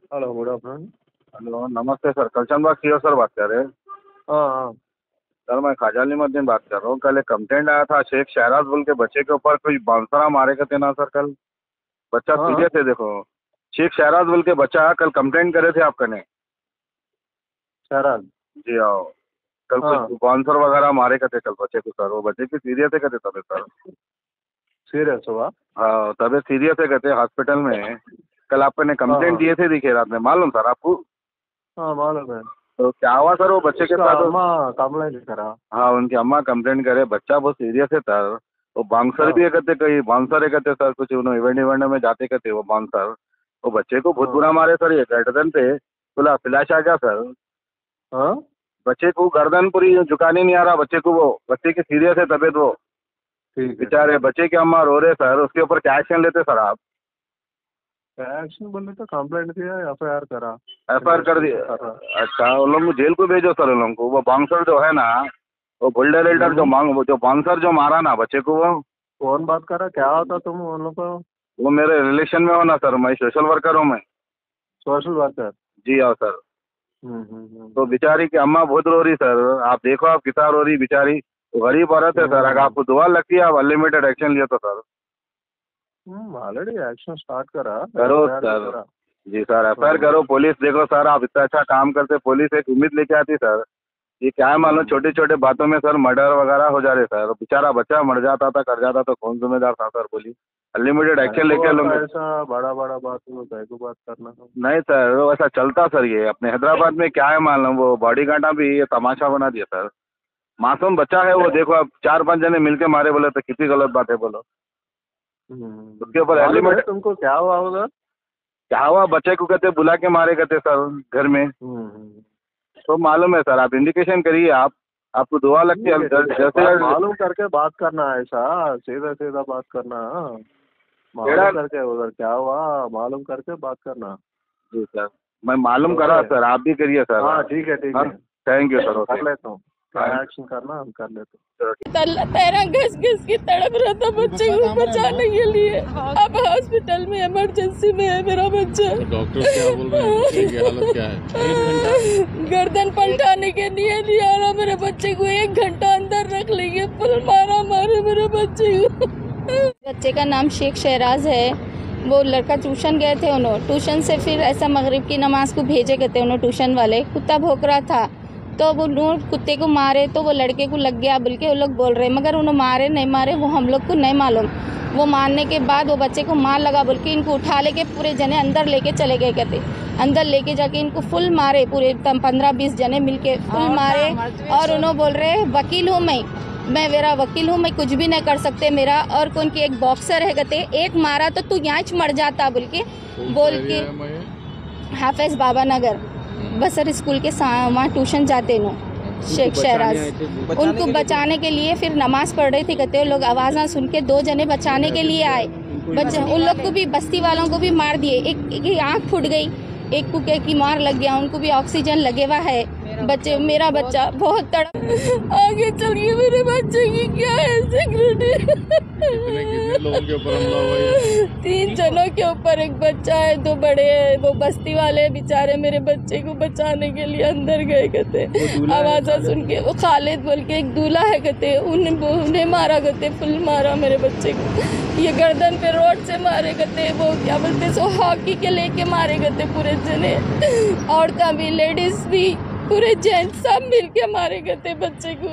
Hello, good afternoon. Hello, नमस्ते sir. Kalchand Bagh CO sir बात कर रहे हैं? हाँ हाँ। सर, मैं ख्वाजा अलीमुद्दीन बात कर रहा हूँ। कल एक कंप्लेंट आया था शेख शहराज बोल के बच्चे के ऊपर, कोई बांसुरा मारे का थे ना सर कल। बच्चा हाँ हाँ। सीरियस है देखो। शेख शहराज बोल के बच्चा कल कंप्लेंट करे थे आपका ने। शहराज। जी आओ। कल कुछ हाँ। बांसुर वगैरह मारे का थे कल बच्चे को सर। वो बच्चे की सीरियस है कहते तबीयत सर। सीरियस हुआ? हाँ, तबीयत सीरियस है कहते हॉस्पिटल में। कल आपने हाँ कंप्लेंट हाँ। दिए थे दिखे रात में, मालूम सर आपको? हाँ, मालूम है। तो क्या हुआ सर वो बच्चे के उसका साथ? अम्मा कंप्लेंट करा। हाँ, उनकी अम्मा कंप्लेंट करे, बच्चा बहुत सीरियस है सर। वो बांसर भी हाँ है कहते, कहीं बांसर है कहते सर, कुछ उन्होंने इवेंट इवेंट में जाते कहते वो बांसर। वो बच्चे को बहुत हाँ। बुरा मारे सर, ये गर्दन पे पूरा फ्लैश आ गया सर। हाँ। बच्चे को गर्दन पूरी झुकाने नहीं आ रहा बच्चे को, वो बच्चे की सीरियस है तबीयत वो। ठीक है, ठीक बेचारे है। बच्चे की अम्मा रो रहे सर, उसके ऊपर क्या एक्शन लेते सर आप? एक्शन बोले तो कंप्लेंट दिया, FIR करा। एफआईआर कर दिए? इन्वेस्टिगेशन कर रहा। अच्छा, उन लोग को जेल को भेजो सर उन लोगों को। वो बांसर जो है ना, वो बुल्डर एल्डर जो हम्म। वो जो बांसर जो मारा ना बच्चे को, कौन बात कर रहा? क्या होता तुम उन लोग को? वो मेरे रिलेशन में हो ना सर, मैं सोशल वर्कर हूँ मैं। Social worker. जी हाँ सर। तो हम्म। बेचारी की अम्मा बहुत रो रही सर, आप देखो आप कितना रो रही बेचारी। वो गरीब औरत है सर, अगर हम्म। आपको दुआ लगती है आप अनलिमिटेड एक्शन लिया तो सर। ऑलरेडी एक्शन स्टार्ट करा। करो FIR भी सर। करा। जी सर, एफआईआर हम्म। करो। पुलिस देखो सर, आप इतना अच्छा काम करते, पुलिस एक उम्मीद लेके आती सर। ये क्या है मालूम, हम्म। छोटे छोटे बातों में सर मर्डर वगैरह हो जा रहे सर। बेचारा बच्चा मर जाता था, कर जाता तो कौन जिम्मेदार था सर? बोली अनलिमिटेड एक्शन को लेके आता लोग। ऐसा बड़ा बड़ा बात हो, को बात करना हो। नहीं सर, वो ऐसा चलता सर। ये अपने हैदराबाद में क्या है मालूम, वो बॉडी गार्ड भी ये तमाशा बना दिया सर। मासूम बच्चा है वो, देखो अब 4-5 जने मिलके मारे बोले तो कितनी गलत बात है बोलो। उसके ऊपर मालूम है एलिमेंट तुमको क्या हुआ होगा? क्या हुआ, बच्चे को कहते बुला के मारे कहते सर घर में। हम्म। तो मालूम है सर, आप इंडिकेशन करिए। आप आपको दुआ लगती है ठीक है, ठीक है। जैसे। मालूम करके बात करना, ऐसा सीधा सीधा बात करना। बेड़ा। मालूम करके उधर क्या हुआ, मालूम करके बात करना। जी सर, मैं मालूम करा ओके। सर, आप भी करिए सर। हाँ, ठीक है, ठीक हाँ, है। Thank you sir. ओके। कर लेता हूँ। क्या एक्शन करना हम कर लेते हैं। पैरा घस घस के तड़प रहा था बच्चे को बचाने के लिए। अब हॉस्पिटल में इमरजेंसी में है मेरा बच्चा। डॉक्टर क्या बोल रहे हैं? बच्चे की हालत क्या है? गर्दन पलटाने के लिए लिया रहा मेरे बच्चे को, 1 घंटा अंदर रख लेंगे, फुल मारा मारे मेरे बच्चे को। बच्चे का नाम शेख शहराज है। वो लड़का ट्यूशन गए थे, उन्होंने ट्यूशन से फिर ऐसा मगरिब की नमाज को भेजे गए थे उन्होंने ट्यूशन वाले। कुत्ता भौंक रहा था तो वो लोग कुत्ते को मारे तो वो लड़के को लग गया बल्कि वो लोग बोल रहे, मगर उन्होंने मारे नहीं मारे वो हम लोग को नहीं मालूम। वो मारने के बाद वो बच्चे को मार लगा बोल के इनको उठा लेके पूरे जने अंदर लेके चले गए कहते। अंदर लेके जाके इनको फुल मारे, पूरे 15-20 जने मिलके फुल मारे। और उन्होंने बोल रहे वकील हूँ मैं मेरा वकील हूँ, मैं कुछ भी नहीं कर सकते मेरा। और कौन की एक बॉक्सर है कहते, एक मारा तो तू यहाँ मर जाता बोल के हाफिज बाबा नगर बसर स्कूल के वहाँ ट्यूशन जाते नो शेख शहराज। उनको बचाने के लिए फिर नमाज पढ़ रहे थे कहते, लोग आवाज़ ना सुन के 2 जने बचाने के लिए आए। उन लोग को भी, बस्ती वालों को भी मार दिए। एक की आँख फूट गई, एक को की मार लग गया, उनको भी ऑक्सीजन लगे हुआ है। बच्चे, मेरा बच्चा बहुत तड़प। आगे चलिए मेरे बच्चे की क्या है सिक्योरिटी। कितने लोगों के ऊपर हमला हुआ है? 3 जनों के ऊपर, एक बच्चा है, 2 बड़े है। वो बस्ती वाले बेचारे मेरे बच्चे को बचाने के लिए अंदर गए कहते, आवाज़ सुन के। वो खालिद बोल के एक दूल्हा है कहते, उन्हें मारा कहते, फुल मारा मेरे बच्चे को। ये गर्दन पे रोड से मारे कहते, वो क्या बोलते सो हॉकी के लेके मारे कहते पूरे जने। औरतें भी, लेडीज भी, पूरे जेंट्स सब मिल के मारे गए बच्चे को।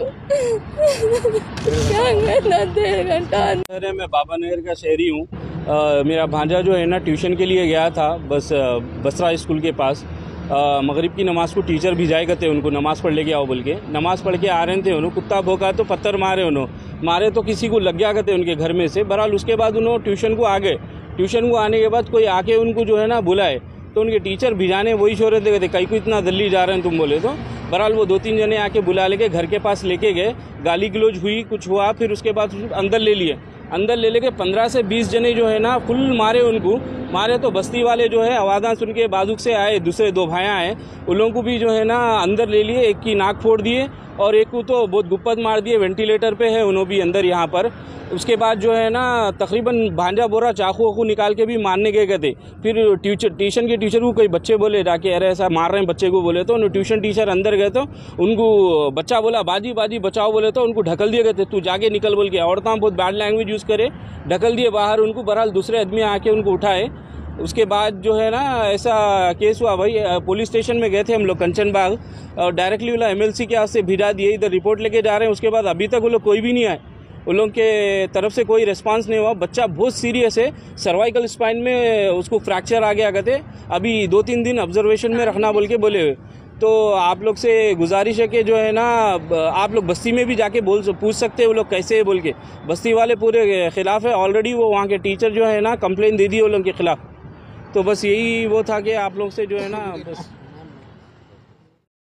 क्या करना, 1.5 घंटा। अरे मैं बाबा नगर का शहरी हूँ। मेरा भांजा जो है ना ट्यूशन के लिए गया था बसरा स्कूल के पास। मगरिब की नमाज को टीचर भिजाए गए थे उनको, नमाज पढ़ लेके आओ बोल के। नमाज पढ़ के आ रहे थे, उन्होंने कुत्ता भौंका तो पत्थर मारे तो किसी को लग गया करते उनके घर में से। बहरहाल उसके बाद उन्होंने ट्यूशन को आ गए। ट्यूशन को आने के बाद कोई आके उनको जो है ना बुलाए तो उनके टीचर भिजाने वही शोर देते थे, कहीं को इतना दिल्ली जा रहे हैं तुम बोले तो। बहरहाल वो 2-3 जने आके बुला लेके घर के पास लेके गए, गाली गलौज हुई, कुछ हुआ, फिर उसके बाद अंदर ले लिए। अंदर ले लेके 15 से 20 जने जो है ना फुल मारे उनको। मारे तो बस्ती वाले जो है आवाज़ सुन के बाजुक से आए, दूसरे 2 भाइयाँ आए, उन लोगों को भी जो है ना अंदर ले लिए। एक की नाक फोड़ दिए और एक को तो बहुत गुप्पत मार दिए, वेंटिलेटर पे है उन्होंने भी अंदर यहाँ पर। उसके बाद जो है ना तकरीबन भांजा बोरा चाकू वाकू निकाल के भी मारने गए थे। फिर ट्यूशन के टीचर को कोई बच्चे बोले जाके अरे ऐसा मार रहे हैं बच्चे को, बोले तो ट्यूशन टीचर अंदर गए तो उनको बच्चा बोला बाजी बाजी बचाओ, बोले तो उनको ढकल दिए गए थे, तू जाके निकल बोल के। औरतें बहुत बैड लैंग्वेज यूज़ करे, ढकल दिए बाहर उनको। बहरहाल दूसरे आदमी आके उनको उठाए। उसके बाद जो है ना ऐसा केस हुआ भाई, पुलिस स्टेशन में गए थे हम लोग कंचन बाग, और डायरेक्टली वो MLC के हाथ से भिजा दिए, इधर रिपोर्ट लेके जा रहे हैं। उसके बाद अभी तक वो लोग कोई भी नहीं आए, उन लोगों के तरफ से कोई रिस्पांस नहीं हुआ। बच्चा बहुत सीरियस है, सर्वाइकल स्पाइन में उसको फ्रैक्चर आ गया कहते, अभी 2-3 दिन ऑब्जर्वेशन में रखना बोल के बोले हुए। तो आप लोग से गुजारिश है कि जो है ना आप लोग बस्ती में भी जाके पूछ सकते हैं वो लोग कैसे है बोल के। बस्ती वाले पूरे खिलाफ है, ऑलरेडी वो वहाँ के टीचर जो है ना कंप्लेन दे दी वो लोगों के खिलाफ। तो बस यही वो था कि आप लोग से जो है ना बस